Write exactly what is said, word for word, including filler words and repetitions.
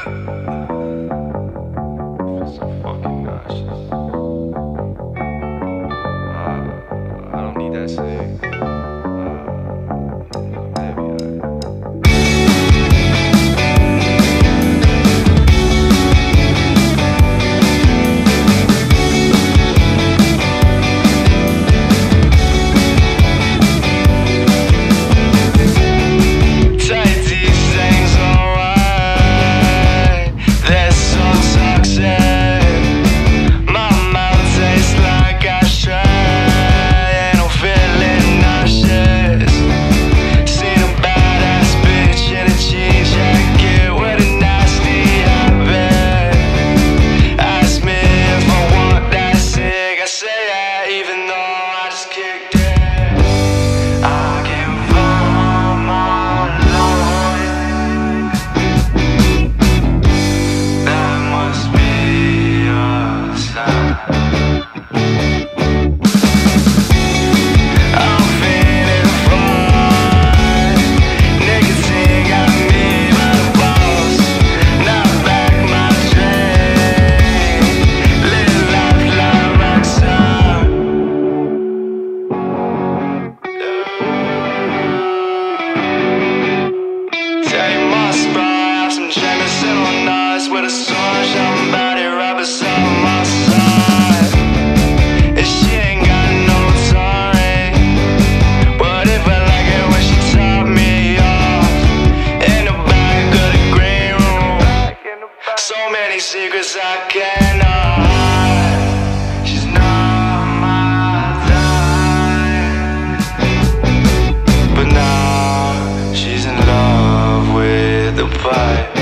so fucking nauseous. Uh, I don't need that cig. With a sun shining body right beside my side, and she ain't got no time, but it felt like it when she topped me off in the back of the green room. So many secrets I cannot hide. She's not my type, but now she's in love with the pipe.